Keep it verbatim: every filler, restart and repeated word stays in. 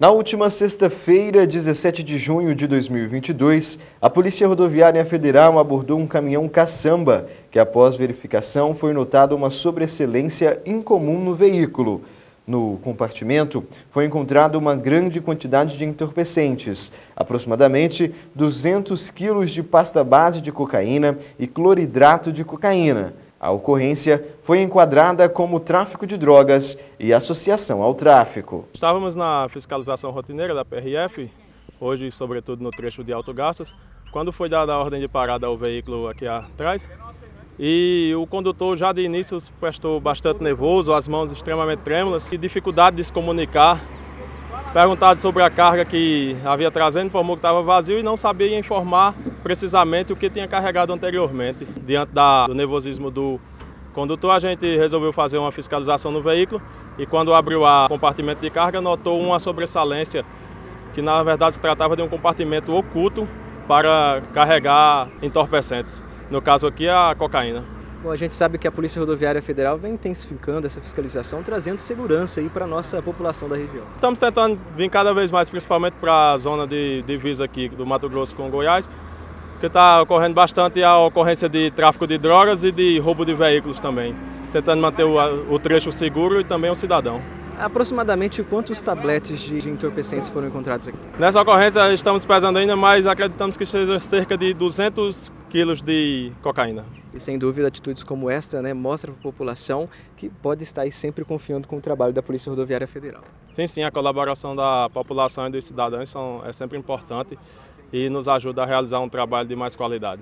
Na última sexta-feira, dezessete de junho de dois mil e vinte e dois, a Polícia Rodoviária Federal abordou um caminhão caçamba, que após verificação foi notada uma sobreexcelência incomum no veículo. No compartimento foi encontrada uma grande quantidade de entorpecentes, aproximadamente duzentos quilos de pasta base de cocaína e cloridrato de cocaína. A ocorrência foi enquadrada como tráfico de drogas e associação ao tráfico. Estávamos na fiscalização rotineira da P R F, hoje sobretudo no trecho de Alto-Garças, quando foi dada a ordem de parada ao veículo aqui atrás. E o condutor já de início se prestou bastante nervoso, as mãos extremamente trêmulas e dificuldade de se comunicar. Perguntado sobre a carga que havia trazendo, informou que estava vazio e não sabia informar precisamente o que tinha carregado anteriormente. Diante da, do nervosismo do condutor, a gente resolveu fazer uma fiscalização no veículo e quando abriu o compartimento de carga, notou uma sobressalência, que na verdade se tratava de um compartimento oculto para carregar entorpecentes. No caso aqui, a cocaína. Bom, a gente sabe que a Polícia Rodoviária Federal vem intensificando essa fiscalização, trazendo segurança aí para a nossa população da região. Estamos tentando vir cada vez mais, principalmente para a zona de divisa aqui do Mato Grosso com Goiás, que está ocorrendo bastante a ocorrência de tráfico de drogas e de roubo de veículos também, tentando manter o, o trecho seguro e também o cidadão. Aproximadamente quantos tabletes de, de entorpecentes foram encontrados aqui? Nessa ocorrência estamos pesando ainda, mas acreditamos que seja cerca de duzentos quilos de cocaína. E sem dúvida atitudes como esta, né, mostram para a população que pode estar aí sempre confiando com o trabalho da Polícia Rodoviária Federal. Sim, sim, a colaboração da população e dos cidadãos são, é sempre importante e nos ajuda a realizar um trabalho de mais qualidade.